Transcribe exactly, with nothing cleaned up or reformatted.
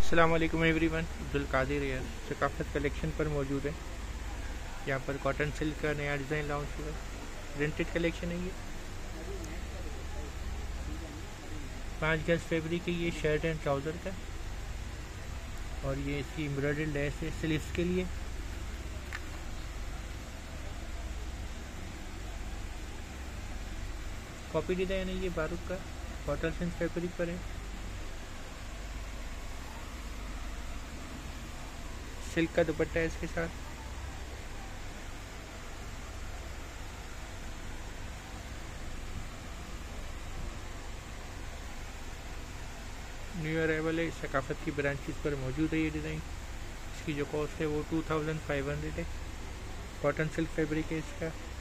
अस्सलाम वालेकुम एवरीवन। अब्दुल कादिर यार सकाफत कलेक्शन पर मौजूद है। यहाँ पर कॉटन सिल्क का नया डिज़ाइन लॉन्च हुआ है। प्रिंटेड कलेक्शन है ये। पाँच गज फैब्रिक है ये, शर्ट एंड ट्राउज़र का। और ये इसकी एम्ब्रॉयडर्ड लेस है स्लीव्स के लिए। कॉपी डिज़ाइन है ये बारूद का, कॉटन सिल्क फैब्रिक पर है। सिल्क का दुपट्टा है इसके साथ। न्यू अराइवल है, सकाफत की ब्रांचेस पर मौजूद है ये डिज़ाइन। इसकी जो कॉस्ट है वो टू थाउजेंड फाइव हंड्रेड है। कॉटन सिल्क फैब्रिक है इसका।